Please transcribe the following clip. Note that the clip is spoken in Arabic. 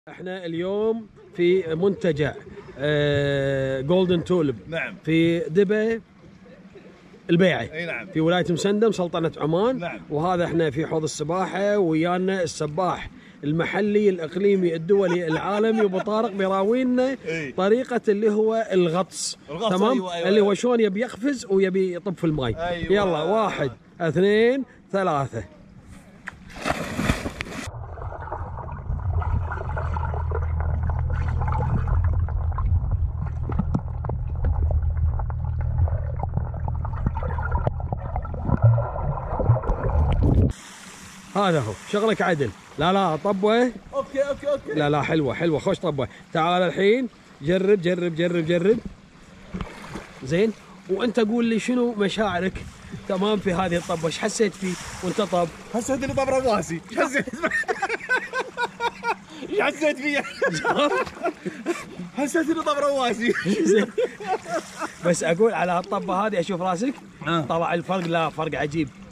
احنا اليوم في منتجع جولدن تولب. نعم. في دبي البيعة. اي نعم. في ولاية مسندم سلطنة عمان. نعم. وهذا احنا في حوض السباحة ويانا السباح المحلي الاقليمي الدولي العالمي ابو طارق بيراوينا طريقة اللي هو الغطس. تمام. أيوة. اللي هو شلون يبي يقفز ويبي يطب في الماء. أيوة. يلا 1 2 3. هذا هو شغلك عدل. لا طبه. اوكي. لا حلوه خوش طبه. تعال الحين جرب زين. وانت قول لي شنو مشاعرك تمام في هذه الطبه. ايش حسيت فيه وانت طب؟ حسيت اني طب رواسي. ايش حسيت فيه؟ حسيت اني طب رواسي. بس اقول على الطبه هذه اشوف راسك طلع الفرق. لا فرق عجيب.